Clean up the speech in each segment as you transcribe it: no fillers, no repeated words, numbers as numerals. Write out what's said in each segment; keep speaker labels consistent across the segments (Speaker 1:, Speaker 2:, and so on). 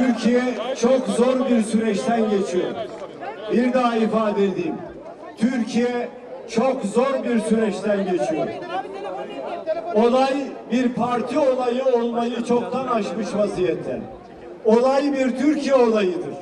Speaker 1: Türkiye çok zor bir süreçten geçiyor. Bir daha ifade edeyim. Türkiye çok zor bir süreçten geçiyor. Olay bir parti olayı olmayı çoktan aşmış vaziyette. Olay bir Türkiye olayıdır.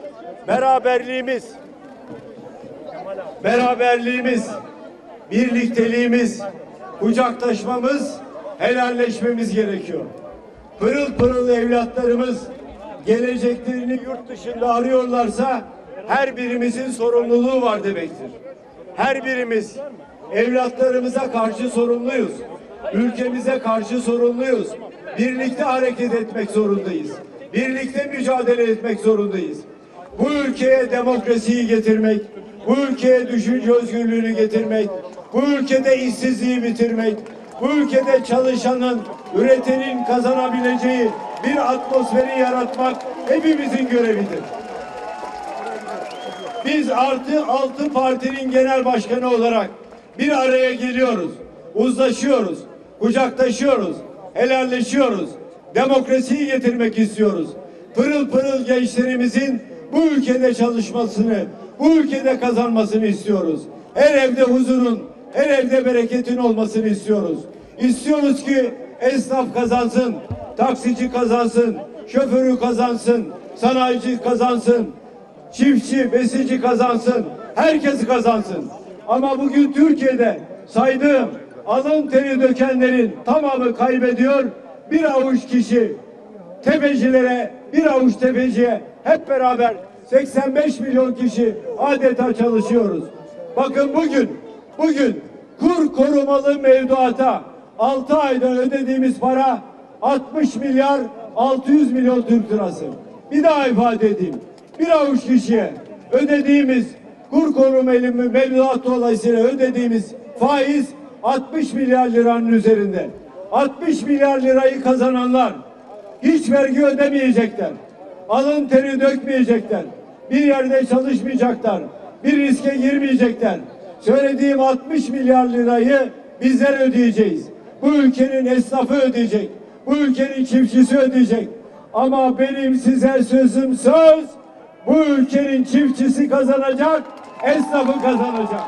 Speaker 1: Beraberliğimiz, birlikteliğimiz, kucaklaşmamız, helalleşmemiz gerekiyor. Pırıl pırıl evlatlarımız geleceklerini yurt dışında arıyorlarsa her birimizin sorumluluğu var demektir. Her birimiz evlatlarımıza karşı sorumluyuz. Ülkemize karşı sorumluyuz. Birlikte hareket etmek zorundayız. Birlikte mücadele etmek zorundayız. Bu ülkeye demokrasiyi getirmek, bu ülkeye düşünce özgürlüğünü getirmek, bu ülkede işsizliği bitirmek, bu ülkede çalışanın, üretenin kazanabileceği bir atmosferi yaratmak hepimizin görevidir. Biz altı partinin genel başkanı olarak bir araya geliyoruz, uzlaşıyoruz, kucaklaşıyoruz, helalleşiyoruz, demokrasiyi getirmek istiyoruz. Pırıl pırıl gençlerimizin bu ülkede çalışmasını, bu ülkede kazanmasını istiyoruz. Her evde huzurun, her evde bereketin olmasını istiyoruz. İstiyoruz ki esnaf kazansın, taksici kazansın, şoförü kazansın, sanayici kazansın, çiftçi, besici kazansın, herkes kazansın. Ama bugün Türkiye'de saydığım alın teri dökenlerin tamamı kaybediyor. Bir avuç kişi tefecilere, bir avuç tefeciye hep beraber 85 milyon kişi adeta çalışıyoruz. Bakın bugün kur korumalı mevduata 6 ayda ödediğimiz para 60 milyar 600 milyon Türk lirası. Bir daha ifade edeyim. Bir avuç kişiye ödediğimiz kur korumalı mevduat dolayısıyla ödediğimiz faiz 60 milyar liranın üzerinde. 60 milyar lirayı kazananlar hiç vergi ödemeyecekler. Alın teri dökmeyecekler. Bir yerde çalışmayacaklar. Bir riske girmeyecekler. Söylediğim 60 milyar lirayı bizler ödeyeceğiz. Bu ülkenin esnafı ödeyecek. Bu ülkenin çiftçisi ödeyecek. Ama benim size sözüm söz. Bu ülkenin çiftçisi kazanacak, esnafı kazanacak.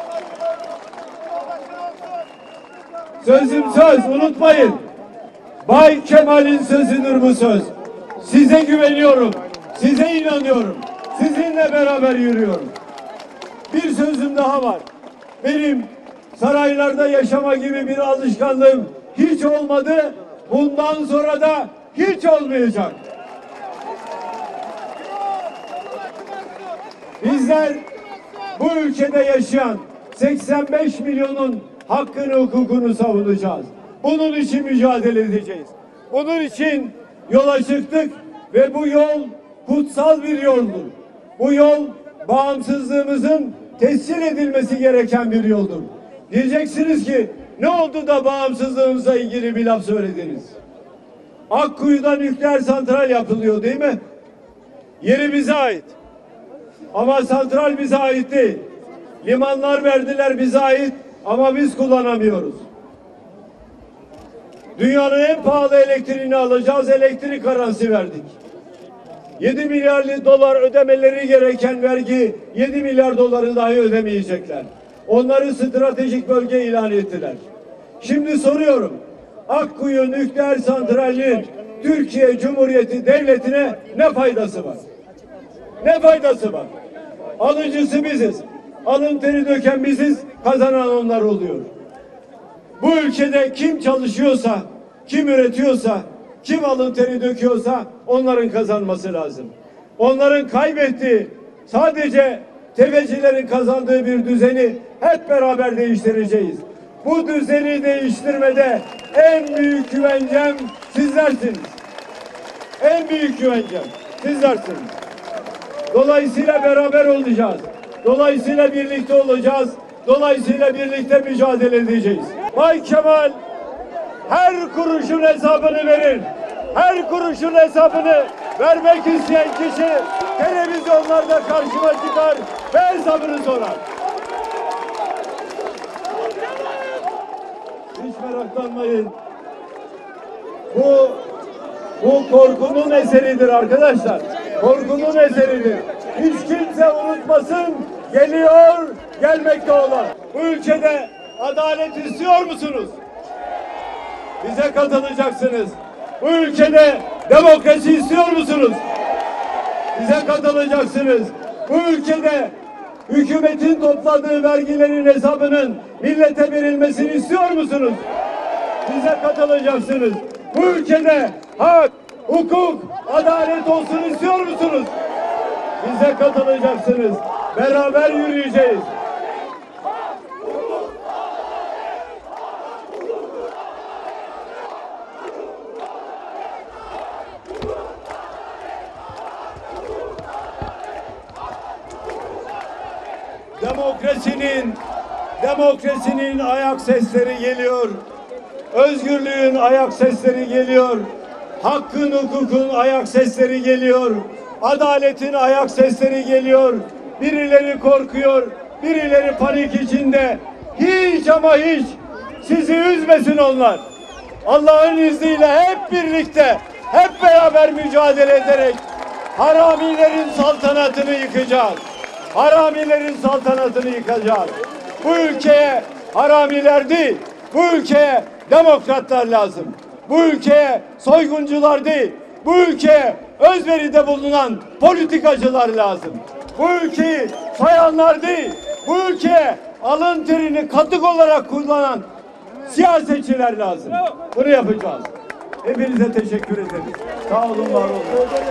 Speaker 1: Sözüm söz, unutmayın. Bay Kemal'in sözüdür bu söz. Size güveniyorum, size inanıyorum. Sizinle beraber yürüyorum. Bir sözüm daha var. Benim saraylarda yaşama gibi bir alışkanlığım hiç olmadı. Bundan sonra da hiç olmayacak. Bizler bu ülkede yaşayan 85 milyonun hakkını, hukukunu savunacağız. Bunun için mücadele edeceğiz. Bunun için yola çıktık ve bu yol kutsal bir yoldur. Bu yol bağımsızlığımızın tescil edilmesi gereken bir yoldur. Diyeceksiniz ki ne oldu da bağımsızlığımızla ilgili bir laf söylediniz? Akkuyu'da nükleer santral yapılıyor değil mi? Yeri bize ait. Ama santral bize ait değil. Limanlar verdiler bize ait ama biz kullanamıyoruz. Dünyanın en pahalı elektriğini alacağız, elektrik garantisi verdik. 7 milyar dolar ödemeleri gereken vergi 7 milyar doları dahi ödemeyecekler. Onları stratejik bölge ilan ettiler. Şimdi soruyorum, Akkuyu nükleer santralinin Türkiye Cumhuriyeti Devleti'ne ne faydası var? Ne faydası var? Alıcısı biziz. Alın teri döken biziz, kazanan onlar oluyor. Bu ülkede kim çalışıyorsa, kim üretiyorsa, kim alın teri döküyorsa onların kazanması lazım. Onların kaybettiği, sadece tefecilerin kazandığı bir düzeni hep beraber değiştireceğiz. Bu düzeni değiştirmede en büyük güvencem sizlersiniz. En büyük güvencem sizlersiniz. Dolayısıyla beraber olacağız. Dolayısıyla birlikte olacağız. Dolayısıyla birlikte mücadele edeceğiz. Bay Kemal her kuruşun hesabını verir. Her kuruşun hesabını vermek isteyen kişi televizyonlarda karşıma çıkar ve hesabını sorar. Hiç meraklanmayın. Bu Bu korkunun eseridir arkadaşlar. Korkunun eseridir. Hiç kimse unutmasın, geliyor, gelmekte olan. Bu ülkede adalet istiyor musunuz? Bize katılacaksınız. Bu ülkede demokrasi istiyor musunuz? Bize katılacaksınız. Bu ülkede hükümetin topladığı vergilerin hesabının millete verilmesini istiyor musunuz? Bize katılacaksınız. Bu ülkede hak, hukuk, adalet olsun istiyor musunuz? Bize katılacaksınız. Beraber yürüyeceğiz. Demokrasinin ayak sesleri geliyor. Özgürlüğün ayak sesleri geliyor. Hakkın, hukukun ayak sesleri geliyor. Adaletin ayak sesleri geliyor. Birileri korkuyor, birileri panik içinde. Hiç ama hiç sizi üzmesin onlar. Allah'ın izniyle hep birlikte, hep beraber mücadele ederek haramilerin saltanatını yıkacağız. Haramilerin saltanatını yıkacağız. Bu ülkeye haramiler değil, bu ülkeye demokratlar lazım. Bu ülkeye soyguncular değil, bu ülkeye özveride bulunan politikacılar lazım. Bu ülkeyi soyanlar değil, bu ülkeye alın terini katık olarak kullanan siyasetçiler lazım. Bunu yapacağız. Hepinize teşekkür ederiz. Sağ olun, var olun.